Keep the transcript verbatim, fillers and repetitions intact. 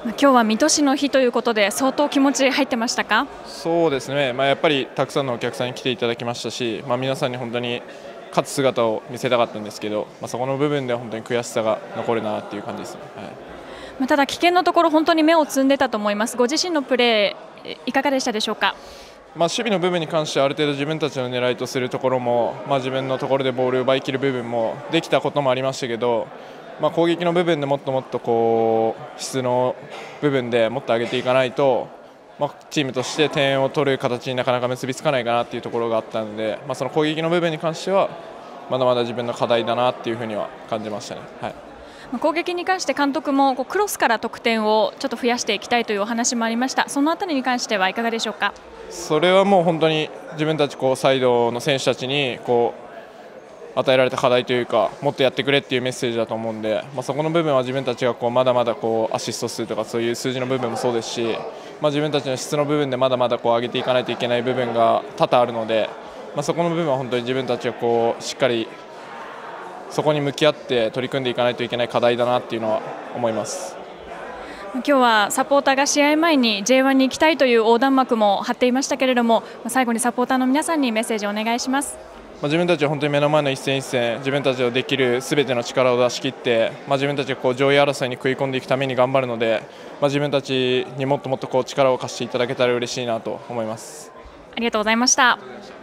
今日は水戸市の日ということで相当気持ち入ってましたか？ そうですね、まあ、やっぱりたくさんのお客さんに来ていただきましたし、まあ、皆さんに本当に勝つ姿を見せたかったんですけど、まあ、そこの部分では本当に悔しさが残るなという感じですね。はい、 まあ、ただ危険のところ本当に目をつんでたと思います。ご自身のプレーいかがでしたでしょうか？ まあ、守備の部分に関してはある程度自分たちの狙いとするところも、まあ、自分のところでボールを奪い切る部分もできたこともありましたけど、まあ、攻撃の部分でもっともっとこう質の部分でもっと上げていかないと、まあ、チームとして点を取る形になかなか結びつかないかなというところがあったので、まあ、その攻撃の部分に関してはまだまだ自分の課題だなというふうには感じましたね。はい、 攻撃に関して監督もこうクロスから得点をちょっと増やしていきたいというお話もありました。そのあたりに関してはいかがでしょうか？ それはもう本当に自分たちこうサイドの選手たちにこう与えられた課題というか、もっとやってくれっていうメッセージだと思うんで、まあ、そこの部分は自分たちがこうまだまだこうアシスト数とかそういう数字の部分もそうですし、まあ、自分たちの質の部分でまだまだこう上げていかないといけない部分が多々あるので、まあ、そこの部分は本当に自分たちがこうしっかりそこに向き合って取り組んでいかないといけない課題だなっていうのは思います。 今日はサポーターが試合前に ジェイワン に行きたいという横断幕も張っていましたけれども、最後にサポーターの皆さんにメッセージをお願いします。 まあ、自分たちは本当に目の前の一戦一戦、自分たちのできるすべての力を出し切って、まあ、自分たちがこう上位争いに食い込んでいくために頑張るので、まあ、自分たちにもっともっとこう力を貸していただけたら嬉しいなと思います。 ありがとうございました。